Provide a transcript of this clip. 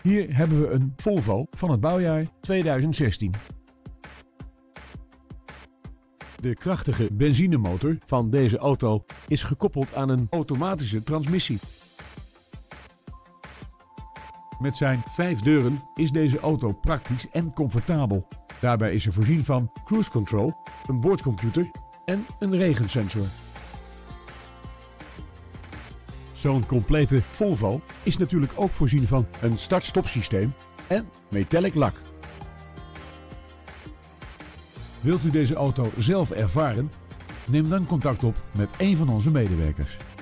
Hier hebben we een Volvo van het bouwjaar 2016. De krachtige benzinemotor van deze auto is gekoppeld aan een automatische transmissie. Met zijn 5 deuren is deze auto praktisch en comfortabel. Daarbij is er voorzien van cruise control, een boordcomputer en een regensensor. Zo'n complete Volvo is natuurlijk ook voorzien van een start-stop systeem en metallic lak. Wilt u deze auto zelf ervaren? Neem dan contact op met een van onze medewerkers.